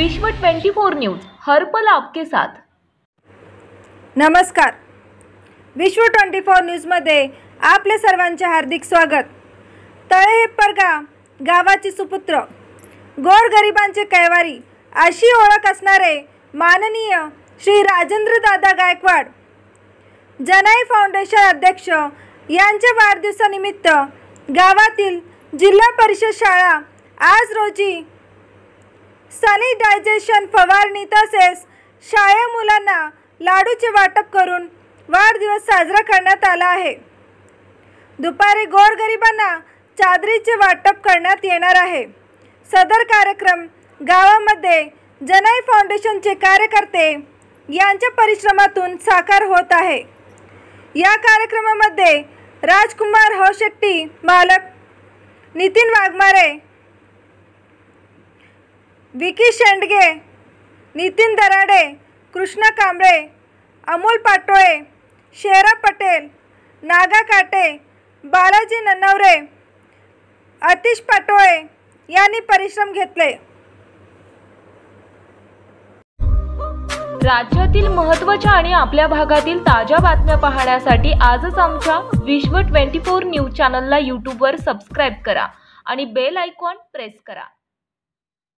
विश्व 24 न्यूज हर पल आपके साथ। नमस्कार, विश्व 24 न्यूजमध्ये आपले सर्वांचे हार्दिक स्वागत। तळेहेप्परगा गावाची सुपुत्र, गोरगरिबांचे कैवारी अशी ओळख असणारे माननीय श्री राजेंद्र दादा गायकवाड जनाई फाउंडेशन अध्यक्ष यांच्या वाढदिवसानिमित्त गावातील जिल्हा परिषद शाळा आज रोजी सॅनिटायझेशन फवारणी तसेच शाळेय मुलांना लाडूचे वाटप करून वाढदिवस साजरा करण्यात आला आहे। दुपारी गोरगरिबांना चादरीचे वाटप करण्यात येणार आहे। सदर कार्यक्रम गावामध्ये जनाई फाउंडेशनचे कार्यकर्ते यांच्या परिश्रमातून साकार होत आहे। या कार्यक्रमामध्ये राजकुमार हौशेट्टी मालक, नितीन वाघमारे, विकी शेंडगे, नितीन दराडे, कृष्णा कांबळे, अमोल पाटोळे, शेरा पटेल, नागा काटे, बालाजी नन्नवरे, अतिश पाटोळे यांनी परिश्रम घेतले। राज्यातील महत्त्वाच्या आणि आपल्या भागातील ताज्या बातम्या पाहण्यासाठी आजच आमच्या विश्व 24 न्यूज चॅनलला यूट्यूबवर सबस्क्राइब करा आणि बेल आयकॉन प्रेस करा।